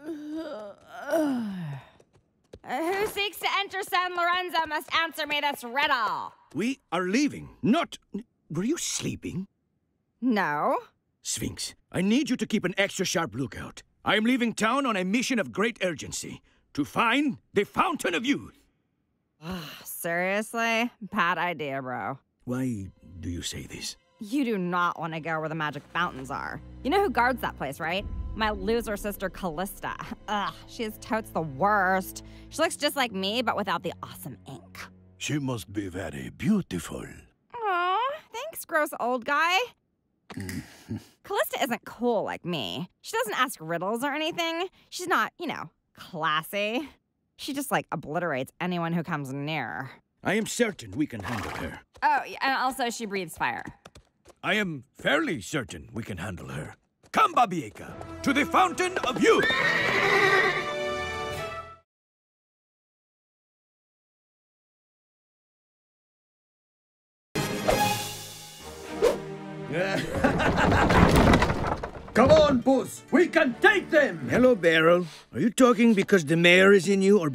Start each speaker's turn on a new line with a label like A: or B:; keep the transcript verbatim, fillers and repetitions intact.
A: Who seeks to enter San Lorenzo must answer me this riddle.
B: We are leaving, not... Were you sleeping?
A: No.
B: Sphinx, I need you to keep an extra sharp lookout. I am leaving town on a mission of great urgency. To find the Fountain of Youth.
A: Seriously? Bad idea, bro.
B: Why do you say this?
A: You do not want to go where the magic fountains are. You know who guards that place, right? My loser sister, Callista. Ugh, she is totes the worst. She looks just like me, but without the awesome ink.
C: She must be very beautiful.
A: Aw, thanks, gross old guy. Callista isn't cool like me. She doesn't ask riddles or anything. She's not, you know, classy. She just, like, obliterates anyone who comes near.
B: I am certain we can handle her.
A: Oh, and also she breathes fire.
B: I am fairly certain we can handle her. Come, Babieka, to the Fountain of Youth!
D: Come on, Puss! We can take them!
B: Hello, Beryl. Are you talking because the mayor is in you, or